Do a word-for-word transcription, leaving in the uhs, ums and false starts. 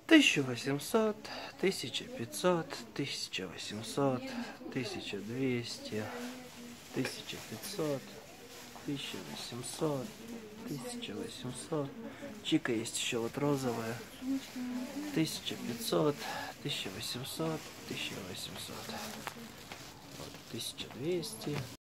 тысяча восемьсот, тысяча пятьсот, тысяча восемьсот, тысяча двести, тысяча пятьсот, тысяча восемьсот, тысяча восемьсот. Чика есть еще вот розовая. Тысяча пятьсот, тысяча восемьсот, тысяча восемьсот. Вот, тысяча двести.